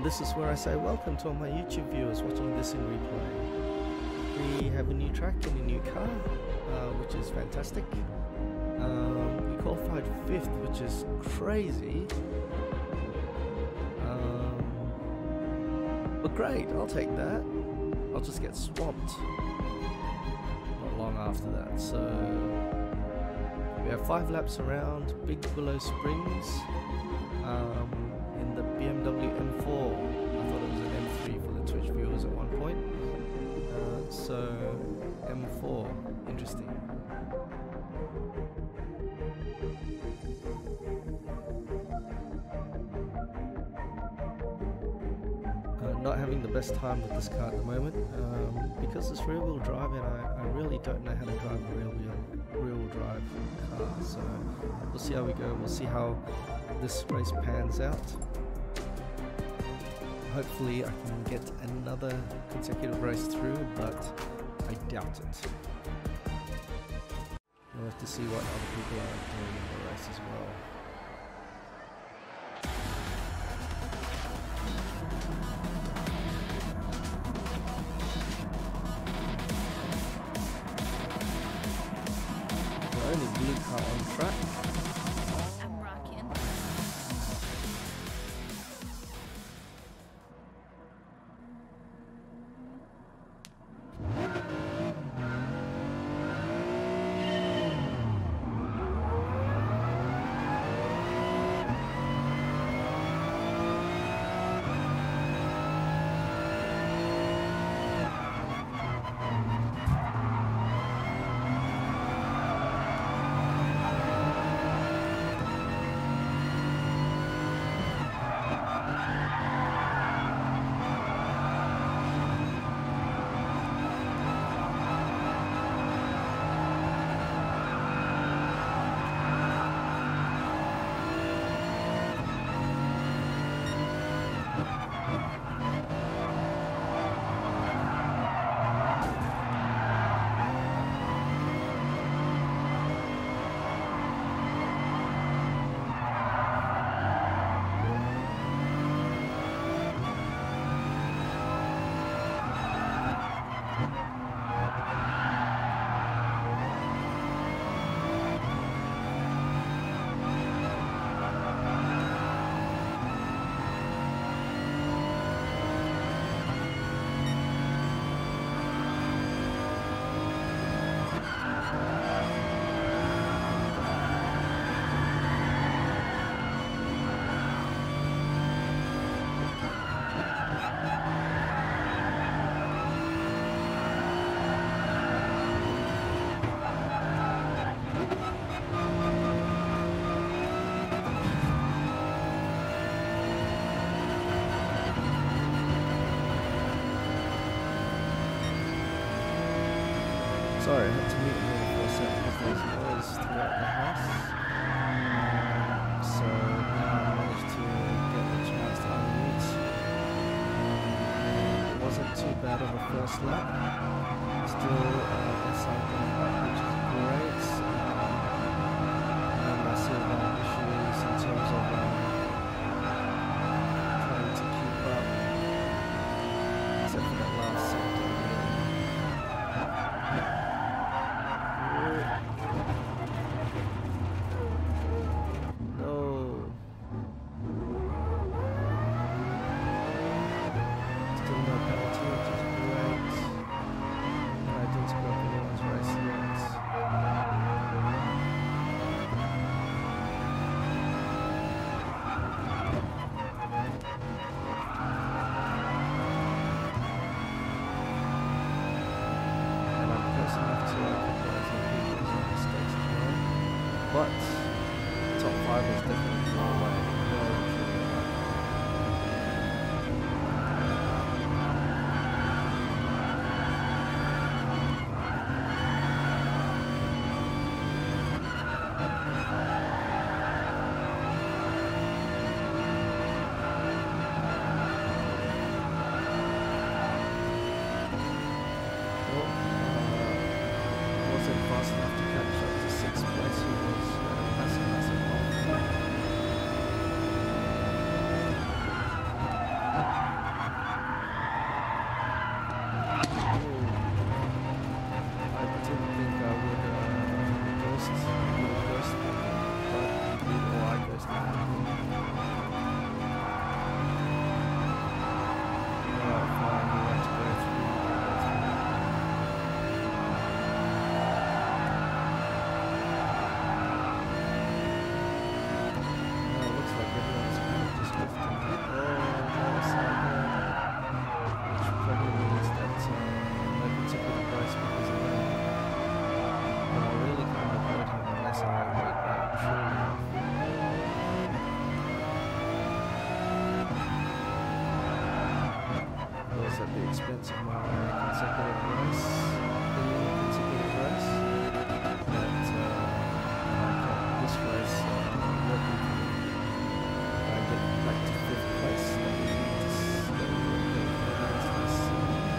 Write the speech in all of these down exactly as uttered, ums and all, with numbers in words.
And this is where I say welcome to all my YouTube viewers watching this in replay. We have a new track and a new car, uh, which is fantastic. Um, we qualified fifth, which is crazy. Um, but great, I'll take that. I'll just get swamped not long after that. So we have five laps around Big Willow Springs. Um, in the B M W M four. I thought it was an M three for the Twitch viewers at one point. Uh, so M four, interesting. Uh, not having the best time with this car at the moment um, because it's rear wheel drive, and I, I really don't know how to drive a rear wheel rear wheel drive car. So we'll see how we go. We'll see how this race pans out. Hopefully I can get another consecutive race through, but I doubt it. We'll have to see what other people are doing in the race as well. The only blue car on track. Sorry, I had to mute here for a second because there's noise throughout the house. Um, so now I managed to get a chance to unmute. Um, it wasn't too bad of a first lap. Still uh, S I going back, which is great. Um, no massive uh, issues in terms of um, trying to keep up, except for that last sector. But top five is definitely my way. Wasn't fast enough to catch up to sixth place. He was uh, massive, massive off. expense of my consecutive race, the consecutive race. But uh, I got this race uh, working for me. I get back to fifth place. That would be just, that would work very nicely.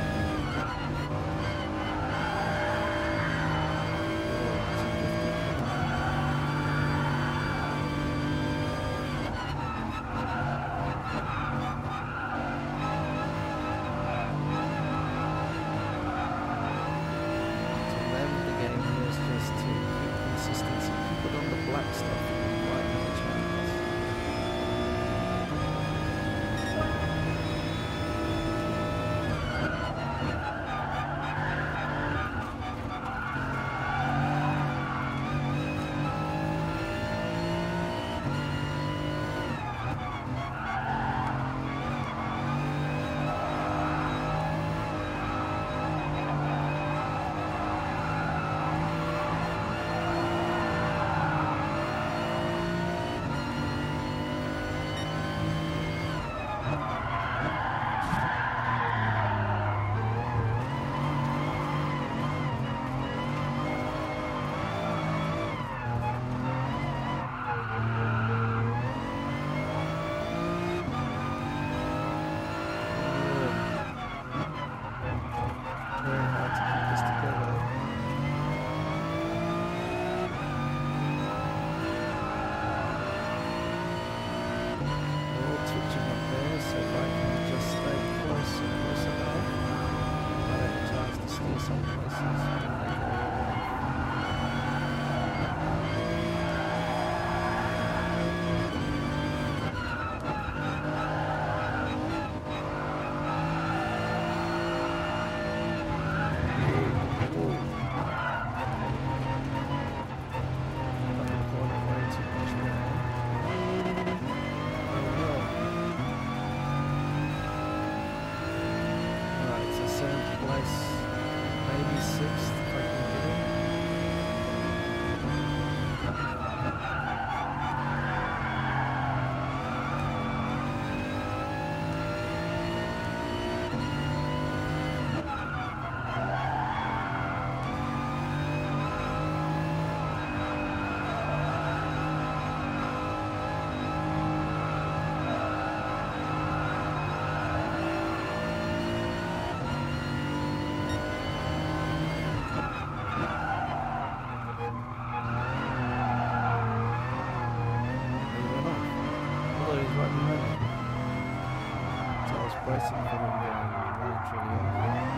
Bracing for him going literally over.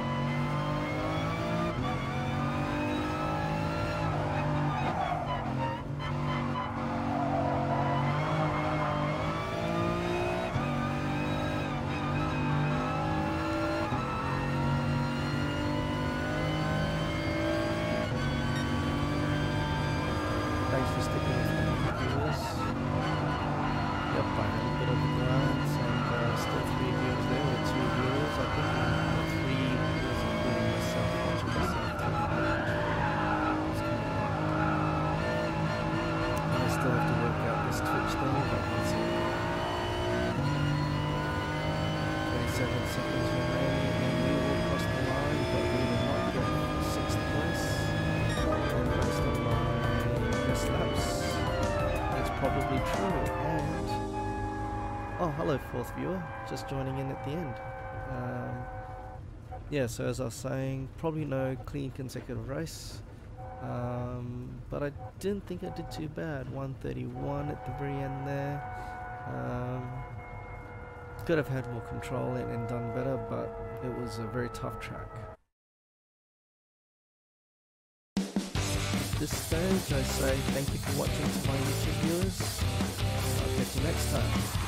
Thanks for sticking with me, viewers. Yep, I had a bit of a glance and uh, still three viewers there, or two viewers, I think. Or three viewers, including myself, watching myself too. And I still have to work out this Twitch thing, but let's see. twenty-seven seconds remaining, and we will cross the line, but we will not get sixth place. And that's not my best laps. That's probably true. And oh, hello, fourth viewer, just joining in at the end. Um, yeah, so as I was saying, probably no clean consecutive race, um, but I didn't think I did too bad. one thirty-one at the very end there. Um, could have had more control and, and done better, but it was a very tough track. At this stage, I say thank you for watching to my YouTube viewers. I'll catch you next time.